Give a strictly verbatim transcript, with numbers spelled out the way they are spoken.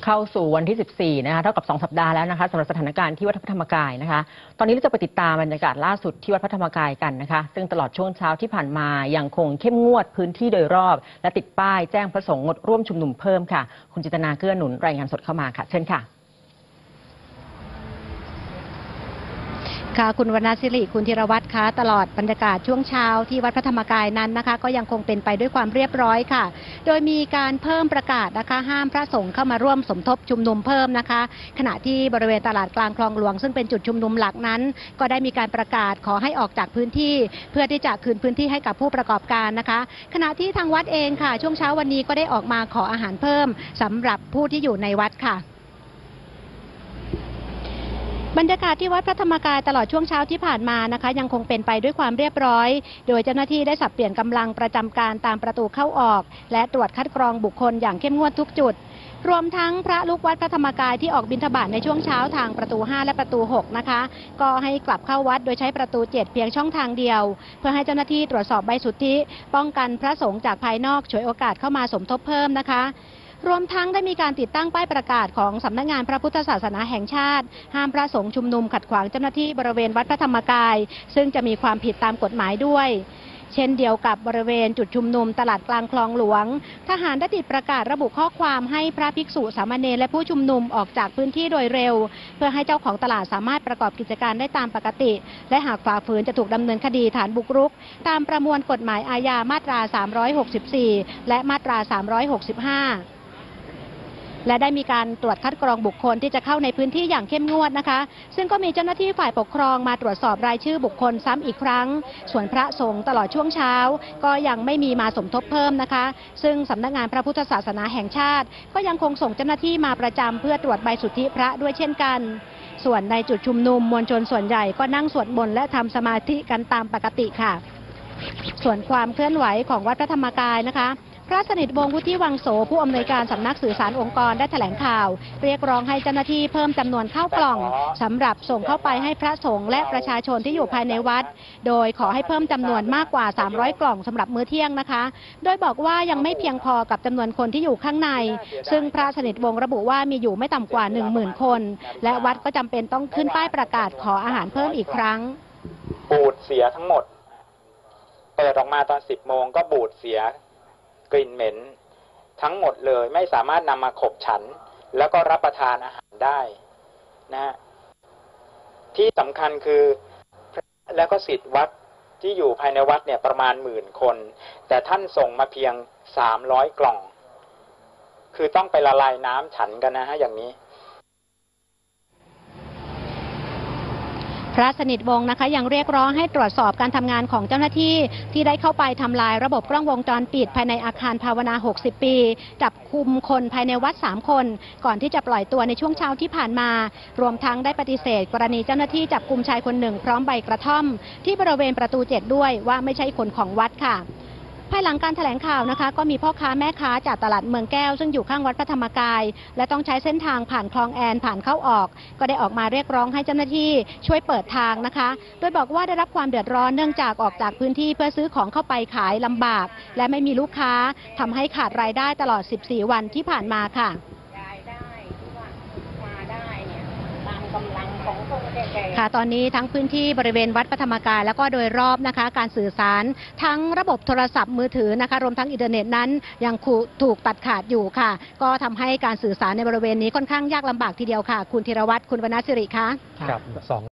เข้าสู่วันที่สิบสี่นะคะเท่ากับสองสัปดาห์แล้วนะคะสำหรับสถานการณ์ที่วัดพระธรรมกายนะคะตอนนี้เราจะไปติดตามบรรยากาศล่าสุดที่วัดพระธรรมกายกันนะคะซึ่งตลอดช่วงเช้าที่ผ่านมายังคงเข้มงวดพื้นที่โดยรอบและติดป้ายแจ้งพระสงฆ์งดร่วมชุมนุมเพิ่มค่ะคุณจิตนาเกื้อหนุนรายงานสดเข้ามาค่ะเชิญค่ะค่ะคุณวรรณศิริคุณธีรวัตรคะตลอดบรรยากาศช่วงเช้าที่วัดพระธรรมกายนั้นนะคะก็ยังคงเป็นไปด้วยความเรียบร้อยค่ะโดยมีการเพิ่มประกาศนะคะห้ามพระสงฆ์เข้ามาร่วมสมทบชุมนุมเพิ่มนะคะขณะที่บริเวณตลาดกลางคลองหลวงซึ่งเป็นจุดชุมนุมหลักนั้นก็ได้มีการประกาศขอให้ออกจากพื้นที่เพื่อที่จะคืนพื้นที่ให้กับผู้ประกอบการนะคะขณะที่ทางวัดเองค่ะช่วงเช้าวันนี้ก็ได้ออกมาขออาหารเพิ่มสำหรับผู้ที่อยู่ในวัดค่ะบรรยากาศที่วัดพระธรรมกายตลอดช่วงเช้าที่ผ่านมานะคะยังคงเป็นไปด้วยความเรียบร้อยโดยเจ้าหน้าที่ได้สับเปลี่ยนกำลังประจำการตามประตูเข้าออกและตรวจคัดกรองบุคคลอย่างเข้มงวดทุกจุดรวมทั้งพระลูกวัดพระธรรมกายที่ออกบิณฑบาตในช่วงเช้าทางประตูห้าและประตูหกนะคะก็ให้กลับเข้าวัดโดยใช้ประตูเจ็ดเพียงช่องทางเดียวเพื่อให้เจ้าหน้าที่ตรวจสอบใบสุทธิป้องกันพระสงฆ์จากภายนอกฉวยโอกาสเข้ามาสมทบเพิ่มนะคะรวมทั้งได้มีการติดตั้งป้ายประกาศของสำนักงานพระพุทธศาสนาแห่งชาติห้ามพระสงฆ์ชุมนุมขัดขวางเจ้าหน้าที่บริเวณวัดพระธรรมกายซึ่งจะมีความผิดตามกฎหมายด้วยเช่นเดียวกับบริเวณจุดชุมนุมตลาดกลางคลองหลวงทหารได้ติดประกาศระบุข้อความให้พระภิกษุสามเณรและผู้ชุมนุมออกจากพื้นที่โดยเร็วเพื่อให้เจ้าของตลาดสามารถประกอบกิจการได้ตามปกติและหากฝ่าฝืนจะถูกดำเนินคดีฐานบุกรุกตามประมวลกฎหมายอาญามาตราสามร้อยหกสิบสี่และมาตราสามร้อยหกสิบห้าและได้มีการตรวจคัดกรองบุคคลที่จะเข้าในพื้นที่อย่างเข้มงวดนะคะซึ่งก็มีเจ้าหน้าที่ฝ่ายปกครองมาตรวจสอบรายชื่อบุคคลซ้ำอีกครั้งส่วนพระสงฆ์ตลอดช่วงเช้าก็ยังไม่มีมาสมทบเพิ่มนะคะซึ่งสำนักงานพระพุทธศาสนาแห่งชาติก็ยังคงส่งเจ้าหน้าที่มาประจำเพื่อตรวจใบสุทธิพระด้วยเช่นกันส่วนในจุดชุมนุมมวลชนส่วนใหญ่ก็นั่งสวดมนต์และทำสมาธิกันตามปกติค่ะส่วนความเคลื่อนไหวของวัดพระธรรมกายนะคะพระสนิทวงศ์วุฒิวังโสผู้อำนวยการสำนักสื่อสารองค์กรได้แถลงข่าวเรียกร้องให้เจ้าหน้าที่เพิ่มจำนวนข้าวกล่องสำหรับส่งเข้าไปให้พระสงฆ์และประชาชนที่อยู่ภายในวัดโดยขอให้เพิ่มจำนวนมากกว่าสามร้อยกล่องสำหรับมื้อเที่ยงนะคะโดยบอกว่ายังไม่เพียงพอกับจำนวนคนที่อยู่ข้างในซึ่งพระสนิทวงศ์ระบุว่ามีอยู่ไม่ต่ำกว่า หนึ่งหมื่น คนและวัดก็จำเป็นต้องขึ้นป้ายประกาศขออาหารเพิ่มอีกครั้งบูดเสียทั้งหมดเปิดออกมาตอนสิบโมงก็บูดเสียกลิ่นเหม็นทั้งหมดเลยไม่สามารถนำมาขบฉันแล้วก็รับประทานอาหารได้นะที่สำคัญคือแล้วก็ศิษย์วัดที่อยู่ภายในวัดเนี่ยประมาณหมื่นคนแต่ท่านส่งมาเพียงสามร้อยกล่องคือต้องไปละลายน้ำฉันกันนะฮะอย่างนี้พระสนิทวงศ์นะคะยังเรียกร้องให้ตรวจสอบการทำงานของเจ้าหน้าที่ที่ได้เข้าไปทำลายระบบกล้องวงจรปิดภายในอาคารภาวนาหกสิบปีจับคุมคนภายในวัดสามคนก่อนที่จะปล่อยตัวในช่วงเช้าที่ผ่านมารวมทั้งได้ปฏิเสธกรณีเจ้าหน้าที่จับกุมชายคนหนึ่งพร้อมใบกระท่อมที่บริเวณประตูเจ็ดด้วยว่าไม่ใช่คนของวัดค่ะภายหลังการแถลงข่าวนะคะก็มีพ่อค้าแม่ค้าจากตลาดเมืองแก้วซึ่งอยู่ข้างวัดพระธรรมกายและต้องใช้เส้นทางผ่านคลองแอนผ่านเข้าออกก็ได้ออกมาเรียกร้องให้เจ้าหน้าที่ช่วยเปิดทางนะคะโดยบอกว่าได้รับความเดือดร้อนเนื่องจากออกจากพื้นที่เพื่อซื้อของเข้าไปขายลำบากและไม่มีลูกค้าทำให้ขาดรายได้ตลอดสิบสี่วันที่ผ่านมาค่ะค่ะตอนนี้ทั้งพื้นที่บริเวณวัดพระธรรมกายแล้วก็โดยรอบนะคะการสื่อสารทั้งระบบโทรศัพท์มือถือนะคะรวมทั้งอินเทอร์เน็ตนั้นยังถูกตัดขาดอยู่ค่ะก็ทำให้การสื่อสารในบริเวณนี้ค่อนข้างยากลำบากทีเดียวค่ะคุณธีรวัตรคุณวรรณศิริคะครับสอง